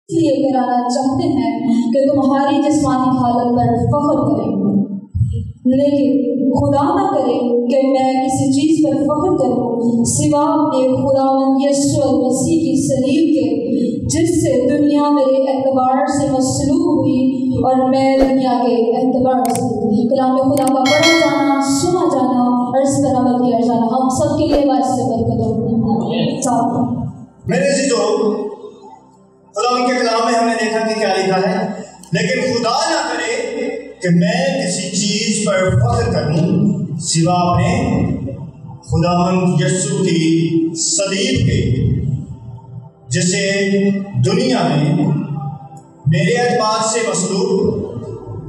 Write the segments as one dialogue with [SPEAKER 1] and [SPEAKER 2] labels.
[SPEAKER 1] اس لیے کرانا چاہتے ہیں کہ تمہاری جسمانی حالت پر فخر کریں، لیکن خدا نہ کرے کہ میں کسی چیز پر فخر کروں سوا اپنے خداوند یسوع مسیح کی صلیب کے، جس سے دنیا میرے اعتبار سے مسلوب ہوئی اور میں دنیا کے اعتبار سے۔ کلام خدا کا پڑھا جانا، سنا جانا اور اس پر عمل کیا جانا ہم سب کے لیے باعث برکت ہو۔
[SPEAKER 2] میرے عزیزو، خدا کے کلام میں ہم نے دیکھا کہ کیا لکھا ہے، لیکن خدا نہ کرے کہ میں کسی چیز پر فخر کروں سوا اپنے خداوند یسوع کی صلیب کے، جسے دنیا میں میرے اعتبار سے مصلوب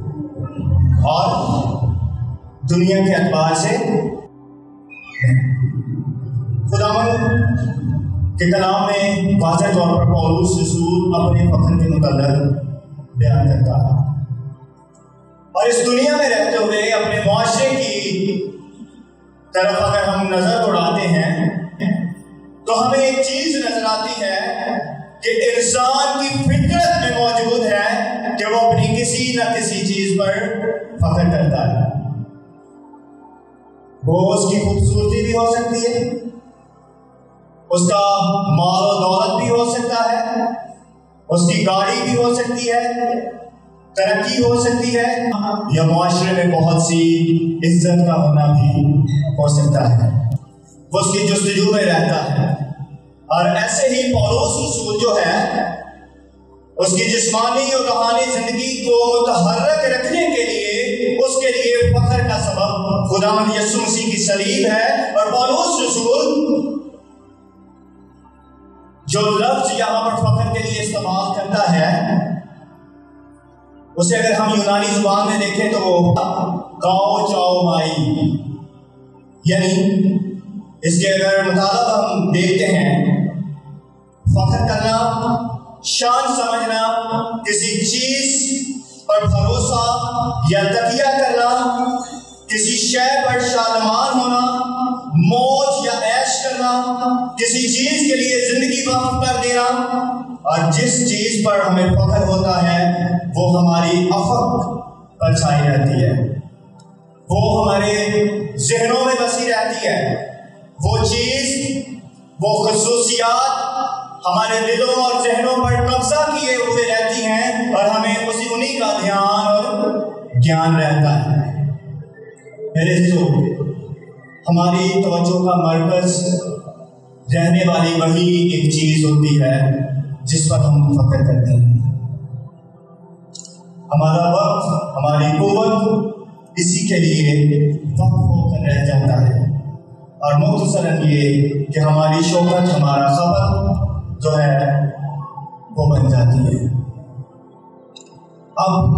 [SPEAKER 2] اور دنیا کے اعتبار سے خداوند کے کلام میں واضح طور پر پولس رسول اپنے فخر کے متعلق بیان کرتا ہے، اور اس دنیا میں رہتے ہوئے اپنے معاشرے کی طرف اگر ہم نظر دوڑاتے ہیں تو ہمیں ایک چیز نظر آتی ہے کہ انسان کی فطرت میں موجود ہے کہ وہ اپنی کسی نہ کسی چیز پر فخر کرتا ہے۔ وہ اس کی خوبصورتی بھی ہو سکتی ہے، اس کا مال و دولت بھی ہو سکتا ہے، اس کی گاڑی بھی ہو سکتی ہے، ترقی ہو سکتی ہے، یا معاشرے میں بہت سی عزت کا ہونا بھی ہو سکتا ہے۔ وہ اس کی جستجو میں رہتا ہے، اور ایسے ہی پولس رسول جو ہے اس کی جسمانی اور روحانی زندگی کو متحرک رکھنے کے لیے اس کے لیے فخر کا سبب خداوند یسوع مسیح کی صلیب ہے۔ اور پولس رسول جو لفظ یہاں پر فخر کے لیے استعمال کرتا ہے، اسے اگر ہم یونانی زبان میں دیکھیں تو وہ کاؤ چاؤ مائی، یعنی اس کے اگر مطالب ہم دیکھتے ہیں، فخر کرنا، شان سمجھنا، کسی چیز پر بھروسہ یا تکیہ کرنا، کسی شے پر شادمان ہونا، موج یا عیش کرنا، کسی چیز کے لیے زندگی وقف کر دینا، اور جس چیز پر ہمیں فخر ہوتا ہے وہ ہماری افق پر چھائی رہتی ہے، وہ ہمارے ذہنوں میں بسی رہتی ہے، وہ چیز، وہ خصوصیات ہمارے دلوں اور ذہنوں پر قبضہ کیے ہوئے رہتی ہیں، اور ہمیں انہی کا دھیان اور گیان رہتا ہے۔ میرے دوستو، ہماری توجہ کا مرکز رہنے والی وہی ایک چیز ہوتی ہے جس پر ہم فخر کرتے ہیں۔ ہمارا وقت، ہماری قوت اسی کے لیے وقف ہو کر رہ جاتا ہے، اور مختصراً یہ کہ ہماری شوکت، ہمارا خبر جو ہے وہ بن جاتی ہے۔ اب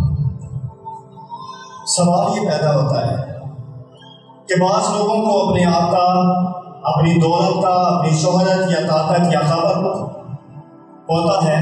[SPEAKER 2] سوال یہ پیدا ہوتا ہے کہ بعض لوگوں کو اپنے آپ کا، اپنی دولت کا، اپنی شہرت یا طاقت یا خبر ہوتا ہے،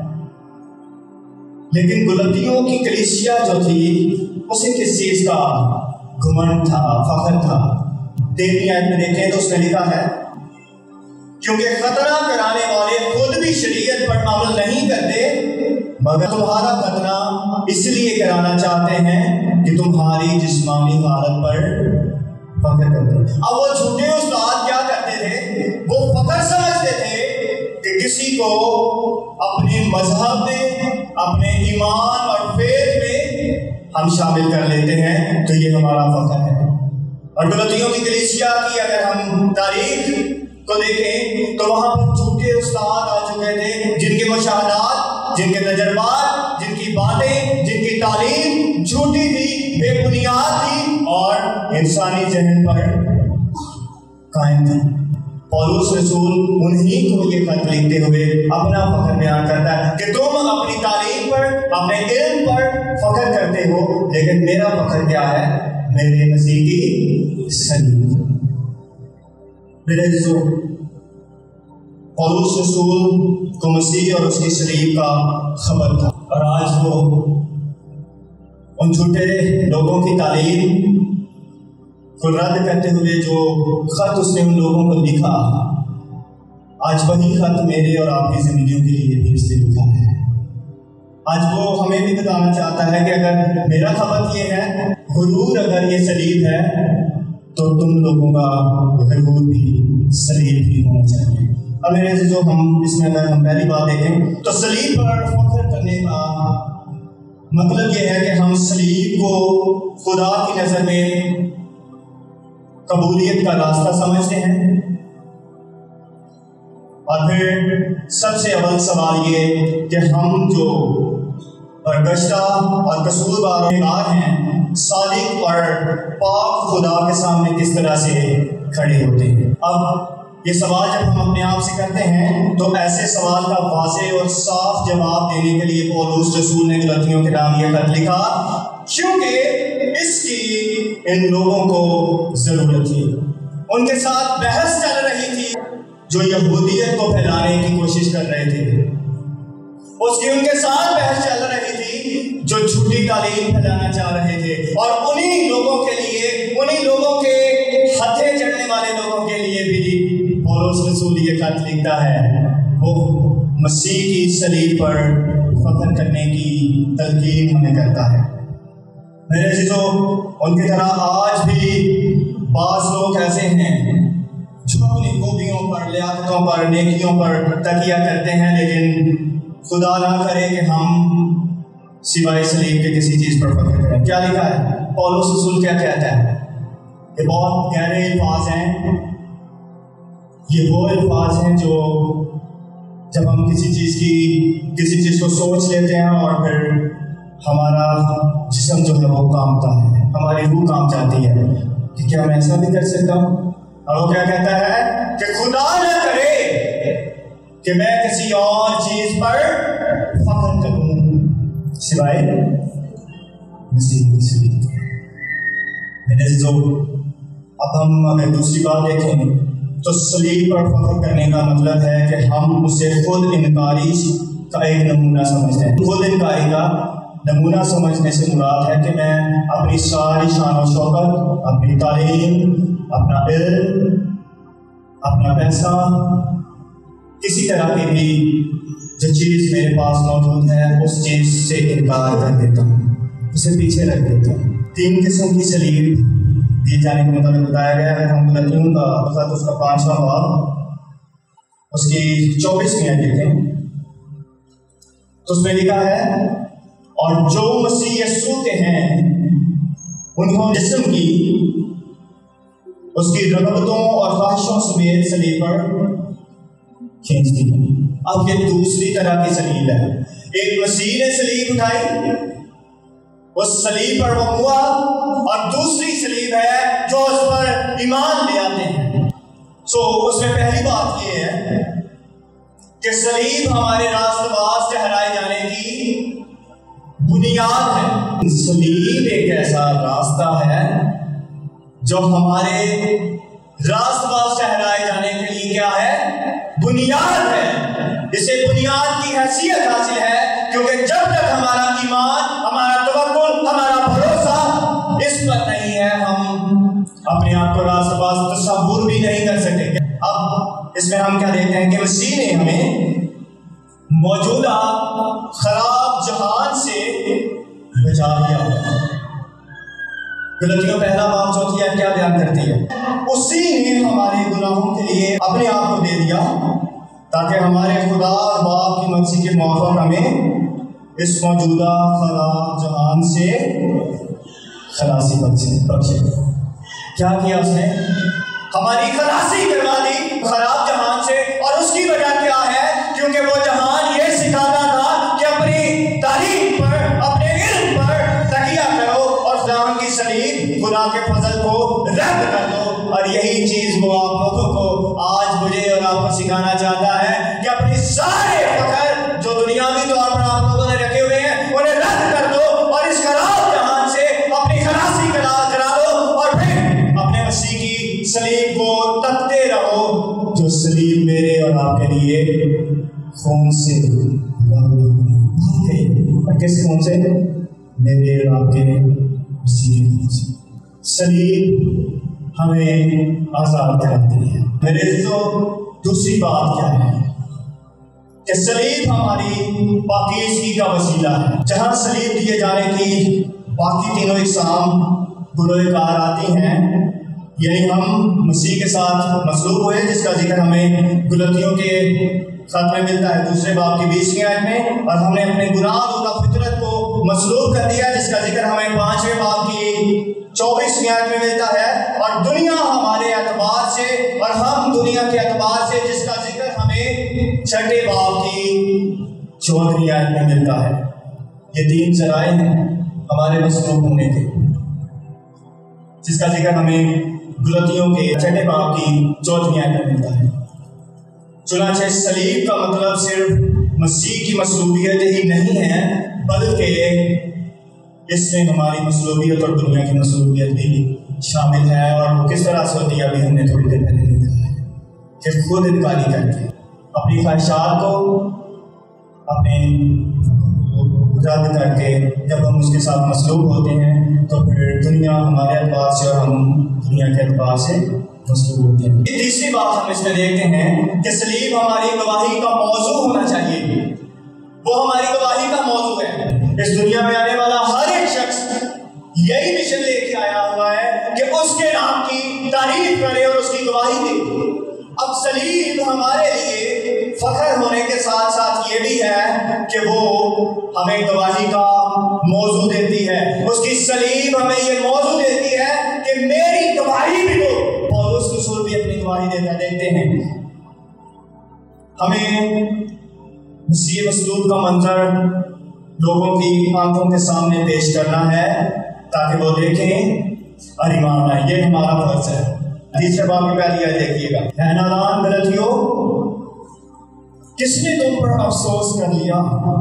[SPEAKER 2] لیکن گلتیوں کی کلیسیا جو تھی اسے کس چیز کا گھمنڈ تھا، فخر تھا؟ تیرہویں آیت میں دیکھیں تو اس میں لکھا ہے، کیونکہ خطرہ کرانے والے خود بھی شریعت پر عمل نہیں کرتے، مگر تمہارا خطرہ اس لیے کرانا چاہتے ہیں کہ تمہاری جسمانی حالت پر فخر کرتے ہیں۔ اب وہ جھوٹے استاد کیا کرتے تھے؟ وہ فخر سمجھتے تھے کہ کسی کو اپنے مذہب میں، اپنے ایمان اور فیض میں ہم شامل کر لیتے ہیں تو یہ ہمارا فخر ہے۔ اور گلتیوں کی کلیسیا کی اگر ہم تاریخ کو دیکھیں تو وہاں پر جھوٹے استاد آ چکے تھے، جن کے مشاہدات، جن کے تجربات، جن کی باتیں، جن کی تعلیم جھوٹی تھی، بے بنیاد تھی اور انسانی ذہن پر قائم تھی۔ پولس رسول انہی کو یہ خط لکھتے ہوئے اپنا فخر بیان کرتا ہے کہ تم اپنی تعلیم پر، اپنے علم پر فخر کرتے ہو، لیکن میرا فخر کیا ہے؟ میرے مسیح کی صلیب۔ میرے عزیزو، پولس رسول کو مسیح اور اس کی صلیب کا خبر تھا، اور آج وہ ان جھوٹے لوگوں کی تعلیم کو رد کرتے ہوئے جو خط اس نے ان لوگوں کو لکھا، آج وہی خط میرے اور آپ کی زندگیوں کے لیے بھی اس نے لکھا ہے۔ آج وہ ہمیں بھی بتانا چاہتا ہے کہ اگر میرا خبر یہ ہے، غرور اگر یہ سلیب ہے تو تم لوگوں کا غرور بھی سلیب ہی ہونا چاہیے۔ اب میرے عزیزو، ہم اس میں اگر ہم پہلی بات دیکھیں تو سلیب پر فخر کرنے کا مطلب یہ ہے کہ ہم سلیب کو خدا کی نظر میں قبولیت کا راستہ سمجھتے ہیں۔ اور پھر سب سے اول سوال یہ کہ ہم جو برگشتہ اور قصوروار ہیں، صادق اور پاک خدا کے سامنے کس طرح سے کھڑے ہوتے ہیں۔ اب یہ سوال جب ہم اپنے آپ سے کرتے ہیں تو ایسے سوال کا واضح اور صاف جواب دینے کے لیے پولس رسول نے غلاطیوں کے نام یہ خط لکھا، کیونکہ اس کی ان لوگوں کو ضرورت تھی۔ ان کے ساتھ بحث چل رہی تھی جو یہودیت کو پھیلانے کی کوشش کر رہے تھے، اس کی ان کے ساتھ بحث چل رہی تھی جو جھوٹی تعلیم پھیلانا چاہ رہے تھے، اور انہی لوگوں کے لیے، انہی لوگوں کے ہتھے چڑھنے والے لوگوں کے لیے بھی پولس رسول یہ خط لکھتا ہے۔ وہ مسیح کی صلیب پر فخر کرنے کی تلقین ہمیں کرتا ہے۔ میرے عزیزو، ان کی طرح آج بھی بعض لوگ ایسے ہیں جو اپنی خوبیوں پر، لیاقتوں پر، نیکیوں پر تکیہ کرتے ہیں، لیکن خدا نہ کرے کہ ہم سوائے صلیب کے کسی چیز پر فخر کریں۔ کیا لکھا ہے پولس رسول؟ کیا کہتا ہے؟ یہ بہت گہرے الفاظ ہیں، یہ وہ الفاظ ہیں جو جب ہم کسی چیز کو سوچ لیتے ہیں اور پھر ہمارا جسم جو ہے وہ کانپتا ہے، ہماری روح کانپ جاتی ہے کہ کیا میں ایسا بھی کر سکتا ہوں؟ اور وہ کیا کہتا ہے کہ خدا نہ کرے کہ میں کسی اور چیز پر فخر کروں سوائے مسیح کی صلیب۔ میرے عزیزو، اب ہم اگر دوسری بات دیکھیں تو صلیب پر فخر کرنے کا مطلب ہے کہ ہم اسے خود انکاری کا ایک نمونہ سمجھتے ہیں۔ خود انکاری کا نمونہ سمجھنے سے مراد ہے کہ میں اپنی ساری شان و شوکت، اپنی تعلیم، اپنا علم، اپنا پیسہ، کسی طرح کی بھی جو چیز میرے پاس موجود ہے اس چیز سے انکار کر دیتا ہوں، اسے پیچھے رکھ دیتا ہوں۔ 3 قسم کی صلیب دیے جانے کے مطابق بتایا گیا ہے۔ ہم غلاطیوں کا خط اس کا 5واں باب اس کی 24ویں آیت دیکھیں تو اس میں لکھا ہے، اور جو مسیح یسوع کے ہیں انہوں جسم کی اس کی رغبتوں اور خواہشوں سمیت صلیب پر کھینچ دی۔ اب یہ دوسری طرح کی صلیب ہے۔ ایک مسیح نے صلیب اٹھائی، اس صلیب پر وہ ہوا، اور دوسری صلیب ہے جو اس پر ایمان لے آتے ہیں۔ اس میں پہلی بات یہ ہے کہ صلیب ہمارے راست باز ٹھہرائے جانے کی بنیاد ہے۔ صلیب ایک ایسا راستہ ہے جو ہمارے راست باز ٹھہرائے جانے کے لیے کیا ہے؟ بنیاد ہے۔ اسے بنیاد کی حیثیت حاصل ہے کیونکہ جب تک ہمارا ایمان، ہمارا توکل، ہمارا بھروسہ اس پر نہیں ہے، ہم اپنے آپ کو راست باز تصور بھی نہیں کر سکتے۔ اب اس میں ہم کیا دیکھتے ہیں کہ مسیح نے ہمیں موجودہ خراب جہان سے بچا لیا۔ غلاطیوں پہلا باب 4 آیت کیا بیان کرتی ہے؟ اسی نے ہمارے گناہوں کے لیے اپنے آپ کو دے دیا تاکہ ہمارے خدا اور باپ کی مرضی کے موافق ہمیں اس موجودہ خراب جہان سے خلاصی بخشے۔ کیا کیا اس نے؟ ہماری خلاصی کروا دی خراب جہان سے، اور اس کی وجہ کیا ہے؟ کیونکہ وہ جہان یہ سکھاتا تھا کہ اپنی تعلیم پر، اپنے علم پر تکیہ کرو اور خدا کی صلیب، خدا کے فضل کو رد کر دو۔ اور یہی چیز وہ آپ لوگوں کو آج مجھے اور آپ کو سکھانا چاہتا ہے کہ اپنی سارے فخر جو دنیاوی طور پر آپ لوگوں نے رکھے ہوئے ہیں انہیں رد کر دو، اور اس خراب جہان سے اپنی خلاصی کرا دو، اور پھر اپنے مسیح کی صلیب کو تکتے رہو جو صلیب میرے اور آپ کے لیے خون سے اور کس خون سے؟ میرے اور آپ کے مسیح کے خون سے۔ صلیب ہمیں آزاد کراتی ہے۔ میرے عزیزو، دوسری بات کیا ہے؟ کہ سلیب ہماری پاکیزگی کا وسیلہ ہے۔ جہاں سلیب دیے جانے کی باقی تینوں اقسام گروہ کار آتی ہیں، یعنی ہم مسیح کے ساتھ مصلوب ہوئے، جس کا ذکر ہمیں گلتیوں کے خط میں ملتا ہے 2 باب کی 20ویں آیت میں، اور ہم نے اپنے گناہ اور فطرت کو مصلوب کر دیا، جس کا ذکر ہمیں 5ویں باب کی 24ویں آیت میں ملتا ہے، اور دنیا ہمارے اعتبار سے اور ہم دنیا کے اعتبار سے، جس کا ذکر ہمیں 6 باب کی 14ویں آیت میں ملتا ہے۔ یہ 3 ذرائع ہیں ہمارے مصلوب ہونے کے، جس کا ذکر ہمیں گلتیوں کے 6 باب کی 14ویں آیت میں ملتا ہے۔ چنانچہ صلیب کا مطلب صرف مسیح کی مصلوبیت ہی نہیں ہے، بلکہ اس میں ہماری مصلوبیت اور دنیا کی مصلوبیت بھی شامل ہے، اور وہ کس طرح سے ہوتی ہے ابھی ہم نے تھوڑی دیر پہلے دیکھا ہے کہ خود انکاری کر کے اپنی خواہشات کو اپنے رد کر کے جب ہم اس کے ساتھ مصلوب ہوتے ہیں تو پھر دنیا ہمارے اعتبار سے اور ہم دنیا کے اعتبار سے مصلوب ہوتے ہیں۔ تیسری بات ہم اس میں دیکھتے ہیں کہ صلیب ہماری گواہی کا موضوع ہونا چاہیے، وہ ہماری گواہی کا موضوع ہے۔ اس دنیا میں آنے والا ہر ایک شخص یہی مشن لے کے آیا ہوا ہے کہ اس کے نام کی تعریف کرے اور اس کی گواہی دے۔ اب صلیب ہمارے لیے فخر ہونے کے ساتھ ساتھ یہ بھی ہے کہ وہ ہمیں گواہی کا موضوع دیتی ہے۔ اس کی صلیب ہمیں یہ موضوع دیتی ہے کہ میری گواہی بھی دو، اور اس رسول بھی اپنی گواہی دیتا دیتے ہیں۔ ہمیں مسیح مصلوب کا منظر لوگوں کی آنکھوں کے سامنے پیش کرنا ہے تاکہ وہ دیکھیں اور ایمان لائیں، یہ ہمارا فرض ہے۔ تیسرے باب کی پہلی آیت دیکھیے گا، اے نادان غلطیوں، کس نے تم پر افسوس کر لیا؟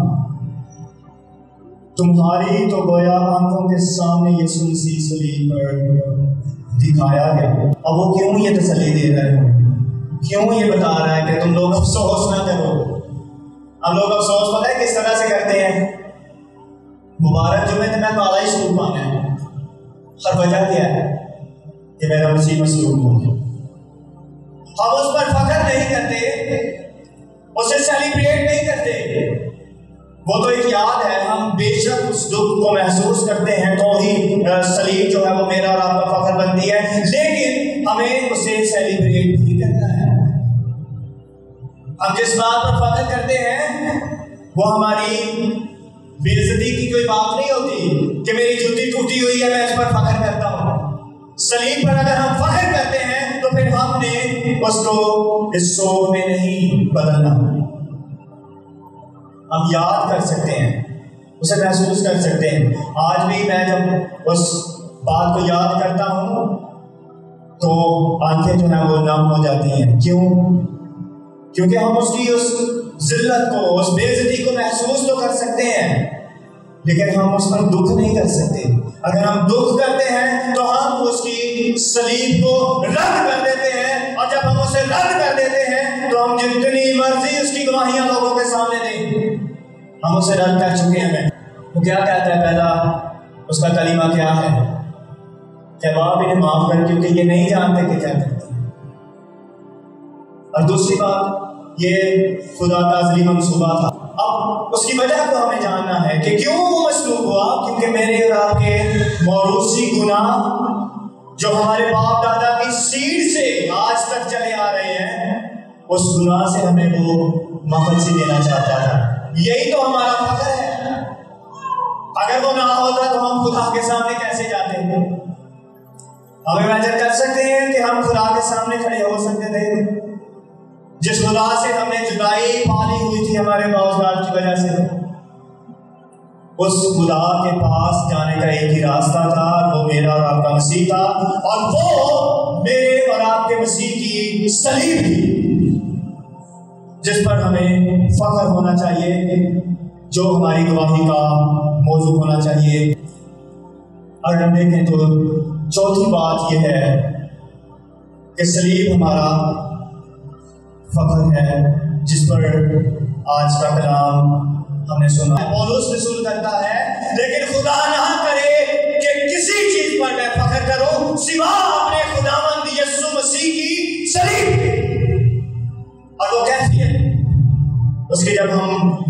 [SPEAKER 2] تمہاری تو گویا آنکھوں کے سامنے یسوع مسیح صلیب پر دکھایا گیا۔ اب وہ کیوں یہ تسلی دے رہا ہے، کیوں یہ بتا رہا ہے کہ تم لوگ افسوس نہ کرو؟ ہم لوگ افسوس پتہ ہے کس طرح سے کرتے ہیں؟ مبارک جمعے میں کالا ہی سوٹ پانا ہے، اور وجہ کیا ہے کہ میرا مسیح مصلوب ہو گیا۔ ہم اس پر فخر نہیں کرتے، اسے سیلیبریٹ نہیں کرتے، وہ تو ایک یاد ہے۔ ہم بے شک اس دکھ کو محسوس کرتے ہیں تو ہی صلیب جو ہے وہ میرا اور آپ کا فخر بنتی ہے، لیکن ہمیں اسے سیلیبریٹ بھی کرنا ہے۔ ہم جس بات پر فخر کرتے ہیں وہ ہماری بے عزتی کی کوئی بات نہیں ہوتی کہ میری جوتی ٹوٹی ہوئی ہے میں اس پر فخر کرتا ہوں۔ صلیب پر اگر ہم فخر کرتے ہیں تو پھر ہم نے اس کو اس سوگ میں نہیں بدلنا، ہم یاد کر سکتے ہیں، اسے محسوس کر سکتے ہیں۔ آج بھی میں جب اس بات کو یاد کرتا ہوں تو آنکھیں جو ہیں وہ نم ہو جاتی ہیں۔ کیوں؟ کیونکہ ہم اس کی اس ذلت کو، اس بے عزتی کو محسوس تو کر سکتے ہیں، لیکن ہم اس پر دکھ نہیں کر سکتے۔ اگر ہم دکھ کرتے ہیں تو ہم اس کی صلیب کو رد کر دیتے ہیں، اور جب ہم اسے رد کر دیتے ہیں تو ہم جتنی مرضی اس کی گواہیاں لوگوں کے سامنے دیں، ہم اسے رد کر چکے ہیں۔ وہ کیا کہتا ہے؟ پہلا اس کا کلمہ کیا ہے کہ باپ انہیں معاف کر، کیونکہ یہ نہیں جانتے کہ کیا کرتے ہیں۔ اور دوسری بات یہ خدا کا عظیم منصوبہ تھا۔ اب اس کی وجہ کو ہمیں جاننا ہے کہ کیوں وہ مصلوب ہوا، کیونکہ میرے اور آپ کے موروثی گناہ جو ہمارے باپ دادا کی سیڑھ سے آج تک چلے آ رہے ہیں، اس گناہ سے ہمیں وہ محفوظی دینا چاہتا تھا۔ یہی تو ہمارا فخر ہے۔ اگر وہ نہ ہوتا تو ہم خدا کے سامنے کیسے جاتے ہیں؟ ہم امیجن کر سکتے ہیں کہ ہم خدا کے سامنے کھڑے ہو سکتے تھے جس خدا سے ہم نے جدائی پالی ہوئی تھی ہمارے روزگار کی وجہ سے؟ اس خدا کے پاس جانے کا ایک ہی راستہ تھا، وہ میرا اور آپ کا مسیح تھا، اور وہ میرے اور آپ کے مسیح کی صلیب تھی، جس پر ہمیں فخر ہونا چاہیے، جو ہماری گواہی کا موضوع ہونا چاہیے۔ اور ہم دیکھیں تو چوتھی بات یہ ہے کہ صلیب ہمارا فخر ہے، جس پر آج کا کلام ہم نے سنا ہے۔ پولس رسول کرتا ہے، لیکن خدا نہ کرے کہ کسی چیز پر میں فخر کروں سوا اپنے خداوند یسوع مسیح کی صلیب۔ اور وہ کیفیت اس کی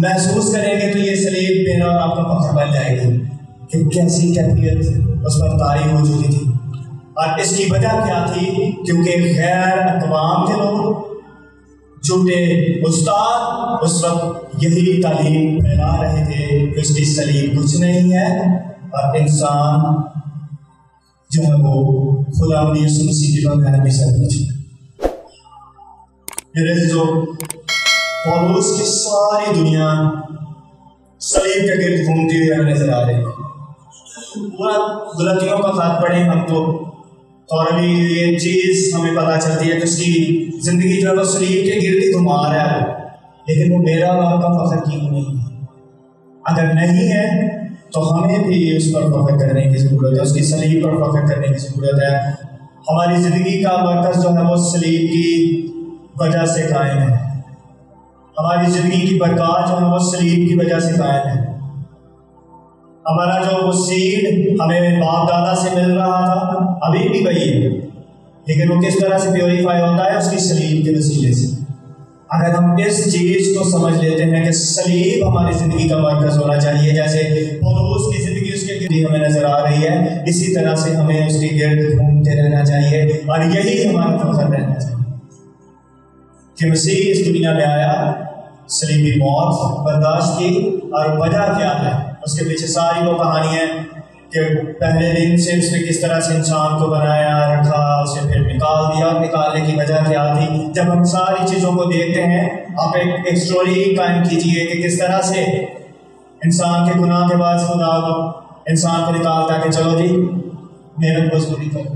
[SPEAKER 2] محسوس کریں گے تو یہ سلیب میرا اور آپ کا فخر بن جائے گی کہ کیسی کیفیت اس پر طاری ہو چکی تھی۔ اور اس کی وجہ کیا تھی؟ کیونکہ غیر اقوام کے لوگ، جھوٹے استاد اس وقت یہی تعلیم پھیلا رہے تھے کہ اس کی صلیب کچھ نہیں ہے اور انسان جو ہے وہ خدا یسوع مسیح کے بغیر بھی سب کچھ ہے۔ میرے عزیزو، پولس کی ساری دنیا صلیب کے گرد گھومتی ہوئی ہمیں نظر آ رہی ہے۔ پورا غلطیوں کا خط پڑھیں ہم تو اور ابھی یہ چیز ہمیں پتہ چلتی ہے کہ اس کی زندگی جو ہے وہ صلیب کے گرد ہی گھما رہا ہے، لیکن وہ میرا اور آپ کا فخر کیوں نہیں ہے؟ اگر نہیں ہے تو ہمیں بھی اس پر فخر کرنے کی ضرورت ہے، اس کی صلیب پر فخر کرنے کی ضرورت ہے۔ ہماری زندگی کا مرکز جو ہے وہ صلیب کی وجہ سے قائم ہے، ہماری زندگی کی برکات جو ہے وہ صلیب کی وجہ سے قائم ہے۔ ہمارا جو وہ سیڈ ہمیں باپ دادا سے مل رہا تھا ابھی بھی وہی ہے، لیکن وہ کس طرح سے پیوریفائی ہوتا ہے؟ اس کی صلیب کے وسیلے سے۔ اگر ہم اس چیز کو سمجھ لیتے ہیں کہ صلیب ہماری زندگی کا مرکز ہونا چاہیے، جیسے پولس کی زندگی اس کے گرد ہمیں نظر آ رہی ہے، اسی طرح سے ہمیں اس کے گرد گھومتے رہنا چاہیے اور یہی ہمارا فخر رہنا چاہیے کہ مسیح اس دنیا میں آیا، صلیبی موت برداشت کی، اور وجہ کیا ہے؟ اس کے پیچھے ساری وہ کہانی ہے کہ پہلے دن سے اس نے کس طرح سے انسان کو بنایا، رکھا، اسے پھر نکال دیا۔ نکالنے کی وجہ کیا تھی؟ جب ہم ساری چیزوں کو دیکھتے ہیں، آپ ایک اسٹوری قائم کیجئے کہ کس طرح سے انسان کے گناہ کے بعد خدا انسان کو نکالتا کہ چلو جی محنت مزدوری کرو،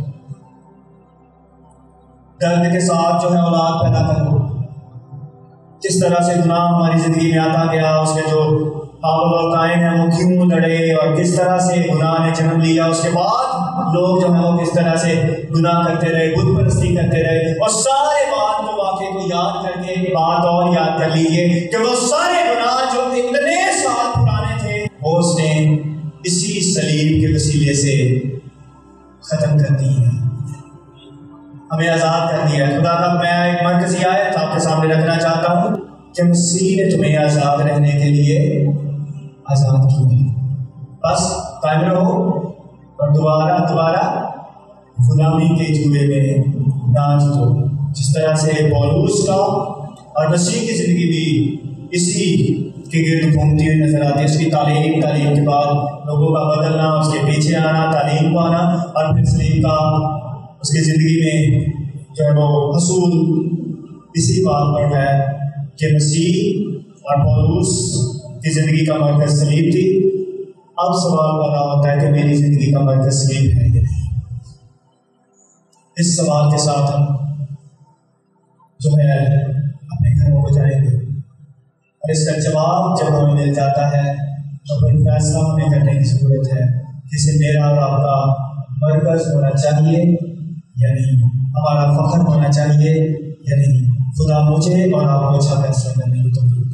[SPEAKER 2] درد کے ساتھ جو ہے اولاد پیدا کرو۔ جس طرح سے گناہ ہماری زندگی میں آتا گیا، اس کے جو حاول اور قائم ہیں وہ کیوں لڑے، اور کس طرح سے گناہ نے جنم لیا۔ اس کے بعد لوگ جو ہیں وہ کس طرح سے گناہ کرتے رہے، بت پرستی کرتے رہے، اور سارے بات کو واقعے کو یاد کر کے ایک بات اور یاد کر لیجیے کہ وہ سارے گناہ جو اتنے سال پرانے تھے وہ اس نے اسی صلیب کے وسیلے سے ختم کر دی ہے، ہمیں آزاد کر دیا ہے۔ خدا کا میں ایک مرکزی آیت آپ کے سامنے رکھنا چاہتا ہوں کہ مسیح نے تمہیں آزاد رہنے کے لیے آزاد کی ہے، بس قائم رہو اور دوبارہ غلامی کے جوئے میں ناچ دو۔ جس طرح سے پولس کا اور مسیح کی زندگی بھی اسی کے گرد گھومتی ہوئی نظر آتی ہے، اس کی تعلیم کے بعد لوگوں کا بدلنا، اس کے پیچھے آنا، تعلیم کو آنا، اور پھر صلیب کا اس کی زندگی میں جو ہے وہ حصول اسی بات پر ہے کہ مسیح اور پولس کی زندگی کا مرکز صلیب تھی۔ اب سوال پیدا ہوتا ہے کہ میری زندگی کا مرکز صلیب ہے یا نہیں؟ اس سوال کے ساتھ ہم جو ہے اپنے گھروں کو جائیں گے، اور اس کا جواب جب ہمیں مل جاتا ہے تو کوئی فیصلہ ہمیں کرنے کی ضرورت ہے کہ اسے میرا اور آپ کا مرکز ہونا چاہیے یا نہیں، ہمارا فخر ہونا چاہیے یا نہیں۔ خدا مجھے اور آپ کو اچھا فیصلہ کرنے کی توفیق